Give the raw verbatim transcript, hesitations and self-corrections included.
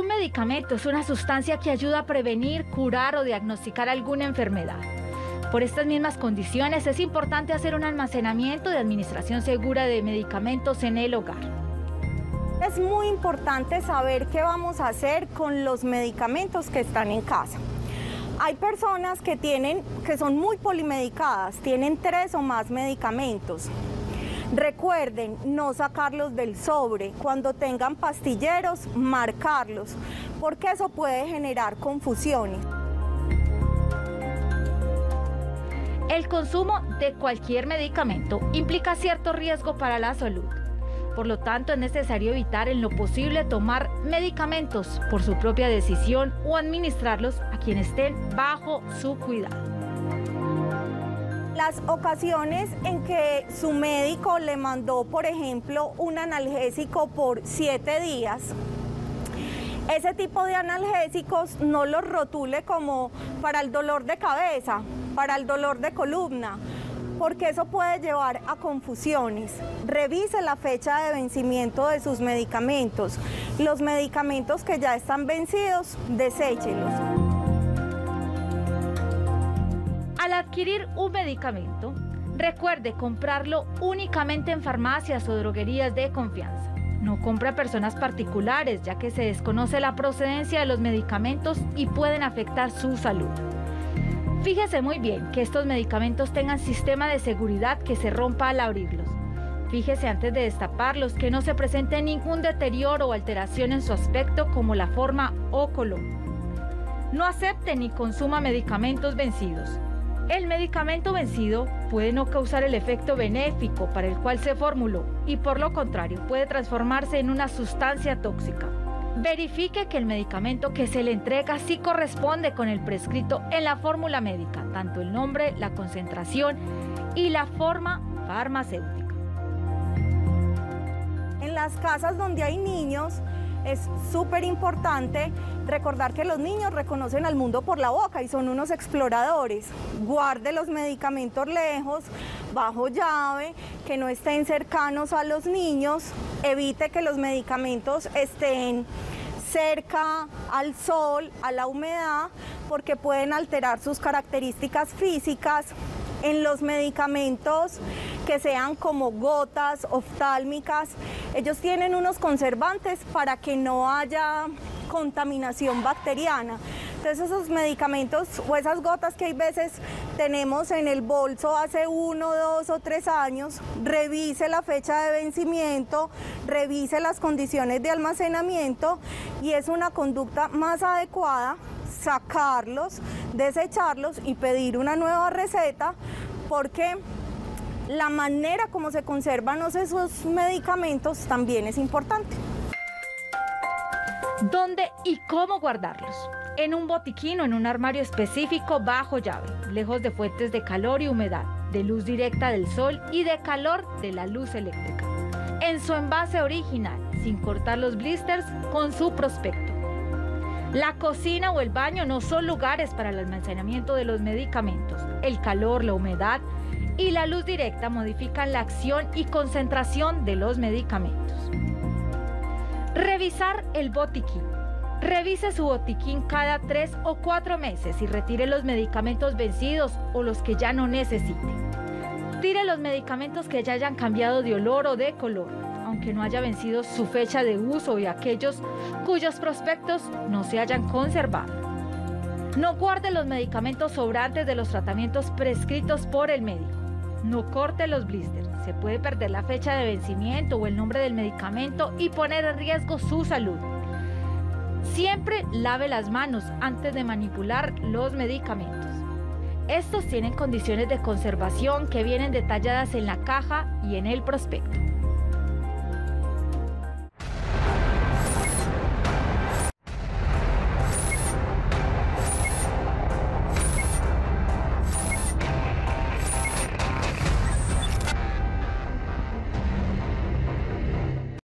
medicamento es una sustancia que ayuda a prevenir, curar o diagnosticar alguna enfermedad. Por estas mismas condiciones es importante hacer un almacenamiento de administración segura de medicamentos en el hogar. Es muy importante saber qué vamos a hacer con los medicamentos que están en casa. Hay personas que, tienen, que son muy polimedicadas, tienen tres o más medicamentos. Recuerden no sacarlos del sobre, cuando tengan pastilleros, marcarlos, porque eso puede generar confusiones. El consumo de cualquier medicamento implica cierto riesgo para la salud. Por lo tanto, es necesario evitar en lo posible tomar medicamentos por su propia decisión o administrarlos a quienes estén bajo su cuidado. Las ocasiones en que su médico le mandó, por ejemplo, un analgésico por siete días, ese tipo de analgésicos no los rotule como para el dolor de cabeza, para el dolor de columna, porque eso puede llevar a confusiones. Revise la fecha de vencimiento de sus medicamentos. Los medicamentos que ya están vencidos, deséchelos. Al adquirir un medicamento, recuerde comprarlo únicamente en farmacias o droguerías de confianza. No compre a personas particulares, ya que se desconoce la procedencia de los medicamentos y pueden afectar su salud. Fíjese muy bien que estos medicamentos tengan sistema de seguridad que se rompa al abrirlos. Fíjese antes de destaparlos que no se presente ningún deterioro o alteración en su aspecto como la forma o color. No acepte ni consuma medicamentos vencidos. El medicamento vencido puede no causar el efecto benéfico para el cual se formuló y por lo contrario puede transformarse en una sustancia tóxica. Verifique que el medicamento que se le entrega sí corresponde con el prescrito en la fórmula médica, tanto el nombre, la concentración y la forma farmacéutica. En las casas donde hay niños, es súper importante recordar que los niños reconocen al mundo por la boca y son unos exploradores. Guarde los medicamentos lejos, bajo llave, que no estén cercanos a los niños. Evite que los medicamentos estén cerca al sol, a la humedad, porque pueden alterar sus características físicas. En los medicamentos que sean como gotas oftálmicas, ellos tienen unos conservantes para que no haya contaminación bacteriana. Entonces esos medicamentos o esas gotas que hay veces tenemos en el bolso hace uno, dos o tres años, revise la fecha de vencimiento, revise las condiciones de almacenamiento y es una conducta más adecuada sacarlos, desecharlos y pedir una nueva receta, porque la manera como se conservan esos medicamentos también es importante. ¿Dónde y cómo guardarlos? En un botiquín o en un armario específico bajo llave, lejos de fuentes de calor y humedad, de luz directa del sol y de calor de la luz eléctrica. En su envase original, sin cortar los blisters con su prospecto. La cocina o el baño no son lugares para el almacenamiento de los medicamentos. El calor, la humedad y la luz directa modifican la acción y concentración de los medicamentos. Revisar el botiquín. Revise su botiquín cada tres o cuatro meses y retire los medicamentos vencidos o los que ya no necesite. Tire los medicamentos que ya hayan cambiado de olor o de color, aunque no haya vencido su fecha de uso, y aquellos cuyos prospectos no se hayan conservado. No guarde los medicamentos sobrantes de los tratamientos prescritos por el médico. No corte los blisters. Se puede perder la fecha de vencimiento o el nombre del medicamento y poner en riesgo su salud. Siempre lave las manos antes de manipular los medicamentos. Estos tienen condiciones de conservación que vienen detalladas en la caja y en el prospecto.